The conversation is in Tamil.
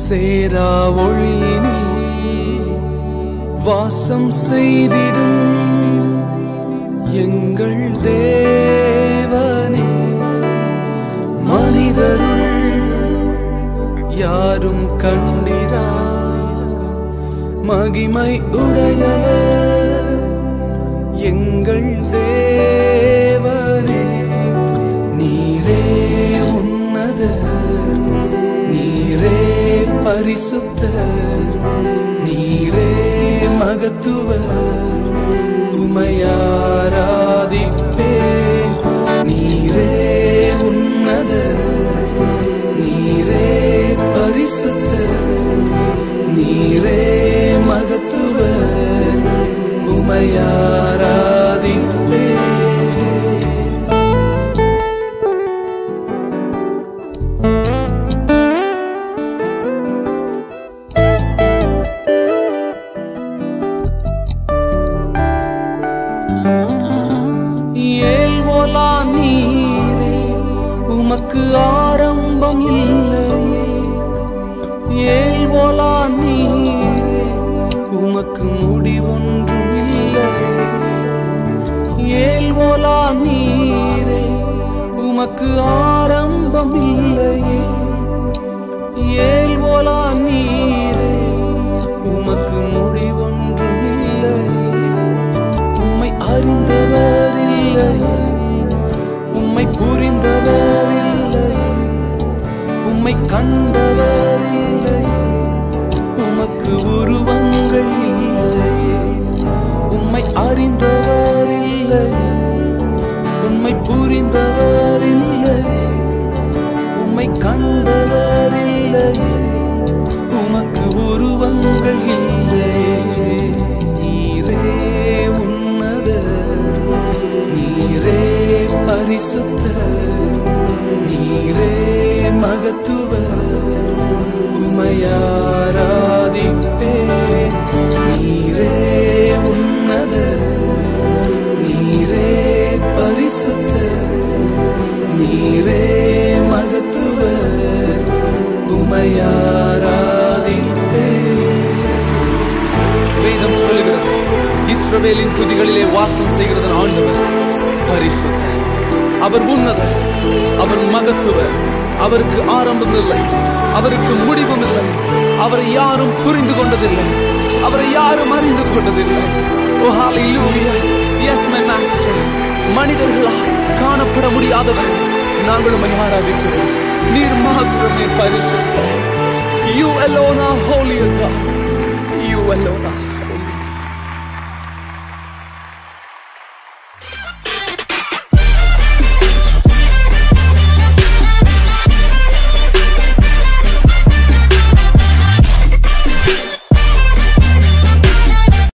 சேரா ஒளியினில் வாசம் செய்திடும் எங்கள் தேவனே, மனிதருள் யாரும் கண்டிரா மகிமை உடையவர் எங்கள் தேவனே. நீரே உன்னதர், நீரே பரிசுத்தர், நீரே மகத்துவர், உமையாராதிப்பேன். நீரே உன்னதர், நீரே பரிசுத்தர், நீரே மகத்துவர், உமையாராதிப்பேன். ஏல்வோலா நீரே உமக்கு ஆரம்பம் இல்லையே, ஏல்வோலா நீரே உமக்கு முடிவொன்றும் இல்லையே, ஏல்வோலா நீரே உமக்கு ஆரம்பம் இல்லையே, ஏல்வோலா நீரே உமக்கு முடிவொன்றும் இல்லையே. உம்மை அறிந்தவர் இல்லையே, உம்மை புரிந்தவர் இல்லையே, உம்மை கண்டவர் இல்லையே, உமக்கு உருவங்கள் இல்லையே. உம்மை அறிந்தவர் இல்லையே, உம்மை புரிந்தவர் இல்லையே, உம்மை கண்டவர் இல்லையே, உமக்கு உருவங்கள் இல்லையே. நீரே உன்னதர், நீரே பரிசுத்தர், நீரே மகத்துவர், உமையாராதிப்பேன். நீரே உன்னதர், நீரே பரிசுத்தர், நீரே மகத்துவர், உமையாராதிப்பேன். வேதம் சொல்லுகிறது, இஸ்ரவேலின் துதிகளிலே வாசம் செய்கிறது ஆண்டவர் பரிசுத்தர், அவர் உன்னதர், அவர் மகத்துவர், அவருக்கு ஆரம்பம் இல்லை, அவருக்கு முடிவும் இல்லை, அவரை யாரும் புரிந்து கொண்டதில்லை, அவரை யாரும் அறிந்து கொண்டதில்லை. ஓ ஹalleluya, yes my master. மனிதர்களால் காணப்பட முடியாதவர் நாங்கள் உம்மை ஆராதிக்கிறோம். நீர் மாத்திரமே பரிசுத்தர். You alone are holy God. You alone are